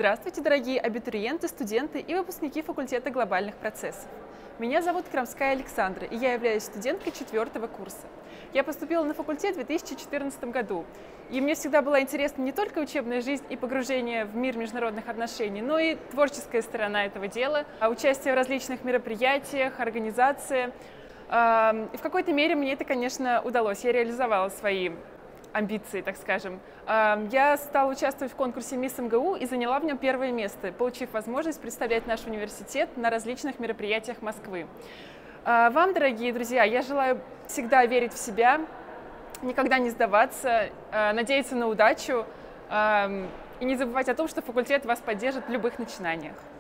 Здравствуйте, дорогие абитуриенты, студенты и выпускники факультета глобальных процессов. Меня зовут Крамская Александра, и я являюсь студенткой 4-го курса. Я поступила на факультет в 2014 году, и мне всегда была интересна не только учебная жизнь и погружение в мир международных отношений, но и творческая сторона этого дела, участие в различных мероприятиях, организации. И в какой-то мере мне это, конечно, удалось. Я реализовала свои амбиции, так скажем. Я стала участвовать в конкурсе «Мисс МГУ» и заняла в нем первое место, получив возможность представлять наш университет на различных мероприятиях Москвы. Вам, дорогие друзья, я желаю всегда верить в себя, никогда не сдаваться, надеяться на удачу и не забывать о том, что факультет вас поддержит в любых начинаниях.